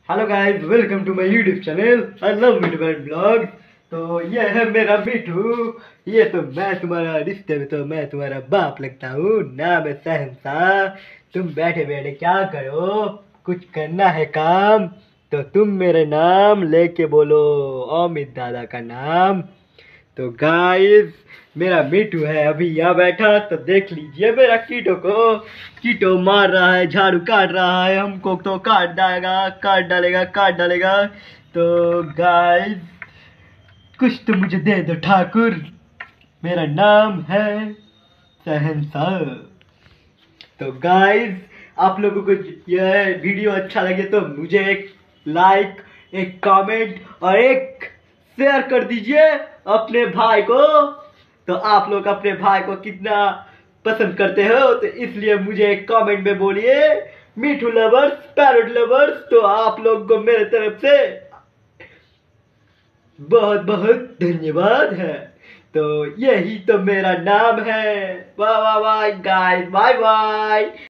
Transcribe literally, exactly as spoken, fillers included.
Hello guys, welcome to my YouTube channel I love Mithu and blog. तो ये है मेरा मिठू। ये तो मैं तुम्हारा रिश्ते में तो मैं तुम्हारा बाप लगता हूँ ना। मैं शहंशाह। तुम बैठे बैठे क्या करो, कुछ करना है काम तो तुम मेरे नाम लेके बोलो, अमित दादा का नाम। तो गाइस, मेरा मिठू है अभी यहाँ बैठा, तो देख लीजिए मेरा कीटो को। कीटो मार रहा है, झाड़ू काट रहा है, हमको तो काट डालेगा काट डालेगा काट डालेगा। तो गाइस, कुछ तो मुझे दे दो ठाकुर, मेरा नाम है शहंशाह। तो गाइस, आप लोगों को यह वीडियो अच्छा लगे तो मुझे एक लाइक, एक कमेंट और एक शेयर कर दीजिए अपने भाई को। तो आप लोग अपने भाई को कितना पसंद करते हो, तो इसलिए मुझे एक कमेंट में बोलिए मिठू लवर्स, पैरट लवर्स। तो आप लोग को मेरे तरफ से बहुत बहुत धन्यवाद है। तो यही तो मेरा नाम है। वाह वाह वाह गाइस, बाय बाय।